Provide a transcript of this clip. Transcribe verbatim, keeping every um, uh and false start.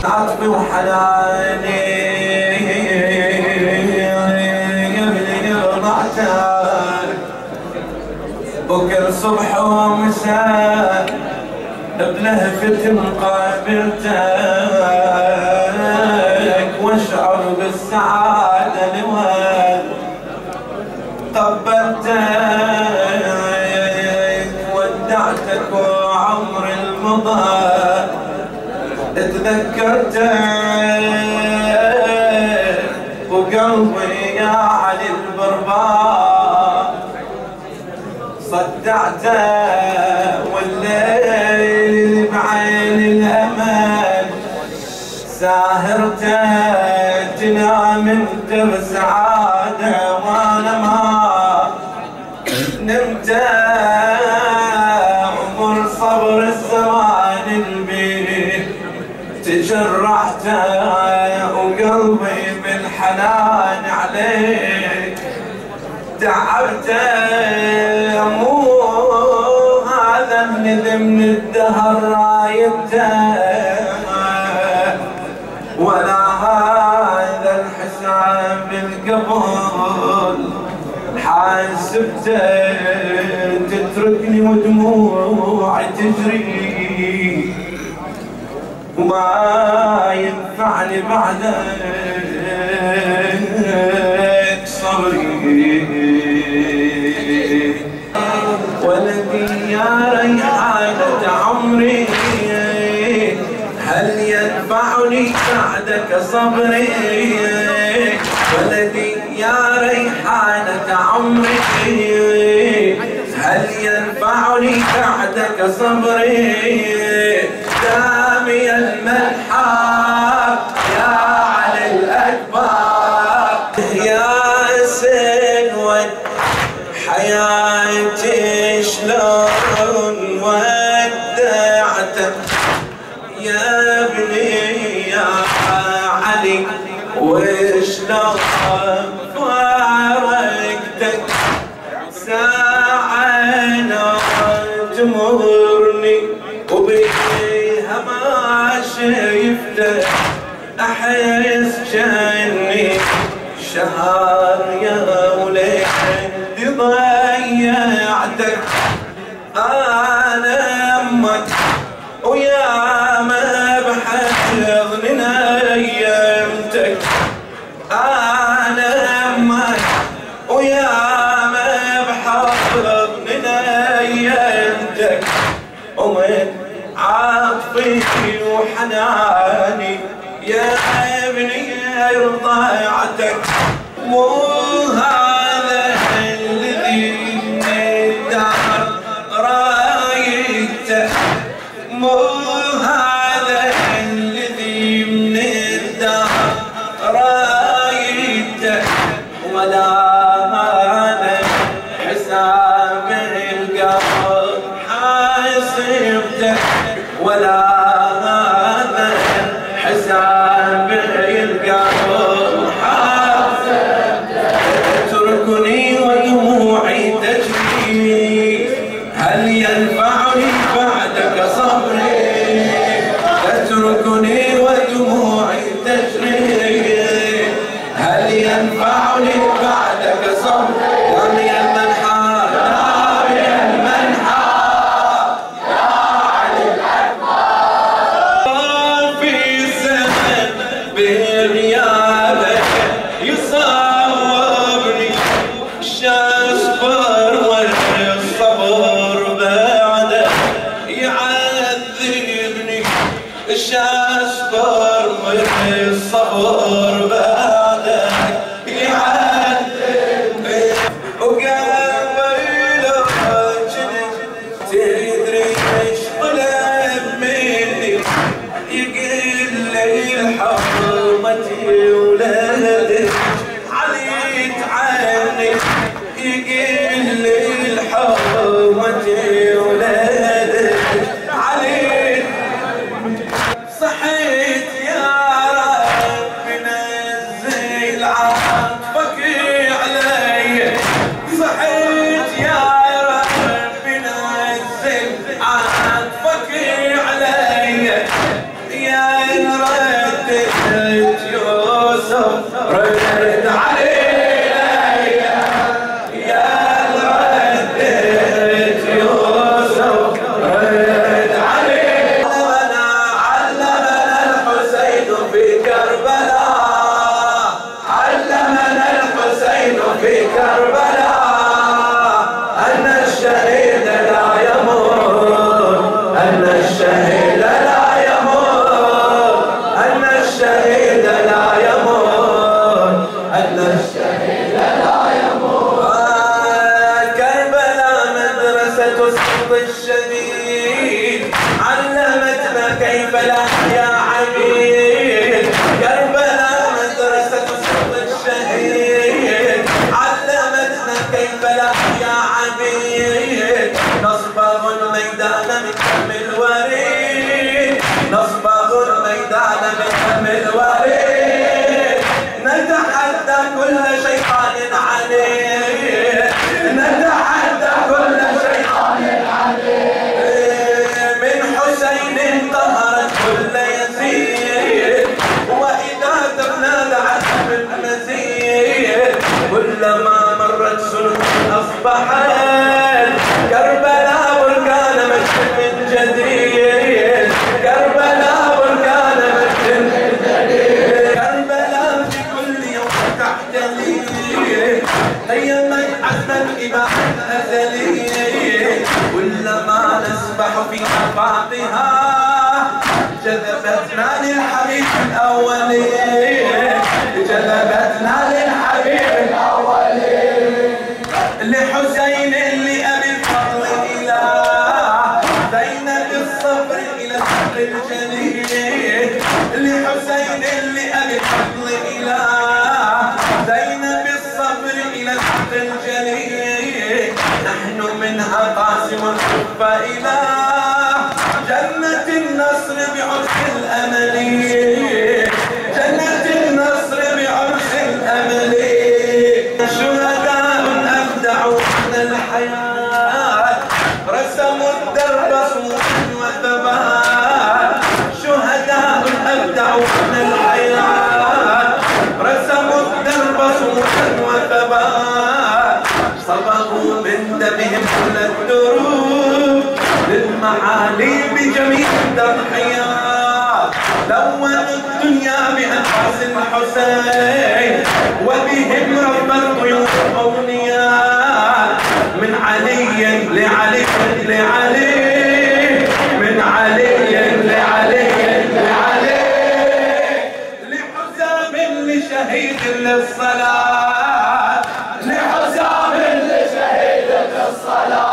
عطفي وحناني يبني رضعتك وكل صبح ومساء بلهفة مقابلتك واشعر بالسعادة لوين قبلتك ودعتك وعمر المضى تذكرتك وقلبي يا علي البربار صدعته والليل بعين الامل ساهرته تنام انت بسعاده وانا ما نمت عمر صبر الزمان البيه تجرحته وقلبي بالحنان عليك تعبته مو هذا الندم من الدهر رايته ولا هذا الحساب القبول حاسبته تتركني ودموعي تجري وما ينفعني بعدك صبري ولدي يا ريحانة عمري هل ينفعني بعدك صبري ولدي يا ريحانة عمري هل ينفعني بعدك صبري دامي الملحق يا علي الأكبر يا سنود حياتي شلون ودعتك يا ابني يا علي وشلون فارقتك ساعة تمرني وبيها ما شفتك أحس جني شهر يا وليدي ضيعتك أنا أمك ويا ما بحضن نيمتك أنا أمك ويا ما بحضن نيمتك ومن عطفي وحناني يا ابني رضاعتك مو هذا الذي من الدهر رايته مو هذا الذي من الدهر رايته ولا هذا حساب القبر حاسبته ولا هذا حساب القبر حاسبته اتركني ودموعي تجري هل ينفعني بعدك صبري اتركني ودموعي تجري هل ينفعني بعدك صبري رمي المنحار رمي المنحار يا علي الأكبر في زمن بغيابك يصابني شاصبر والصبر بعدك يعذبني شاصبر والصبر بعدك يعذبني وقبل جنت تدري ايش طلب مني يقل لي حرمتي ولادك عليت عني يقل لي حرمتي ولادك عليت صحيت يا رب نزل كيف لا يا عبيد كربلاء مدرسة صوت الشهيد علمتنا كيف لا يا عبيد نصبغ الميدان من دم الوريد نصبغ الميدان من دم الوريد نتحدى كل شيطان عنيد نتحدى كل شيطان عنيد من حسين طهرت كل يزيد وإذا تبنى العزم المزيد كلما مرت سنة أصبحت كربلاء بركان مجد من جديد كربلاء بركان مجد من جديد كربلاء في كل يوم تحتلي هي من عزم الإباحة الأزلي كلما نسبح في آفاقها جذبتنا للحبيب الأولي جذبتنا للحبيب الأولي لحسين لأبي الفضل إلى زينب الصبر إلى الصبر الجليل لحسين لأبي الفضل إلى زينب الصبر إلى الصبر الجليل نحن منها قاسم الحب إلى جنة النصر بعرس الأمل جنة النصر بعرس الأمل شهداء أبدعوا من الحياة رسموا الدرب صمودا وثبات شهداء أبدعوا من الحياة رسموا الدرب صمودا وثبات صبغوا من دمهم كل الدروب للمعالي بجميع التضحيات لونوا الدنيا بأنفاس الحسين وبهم رب الطيور أولياء من علي لعلي لعلي من علي لعلي لعلي لحسام لشهيد للصلاة لحسام لشهيد للصلاة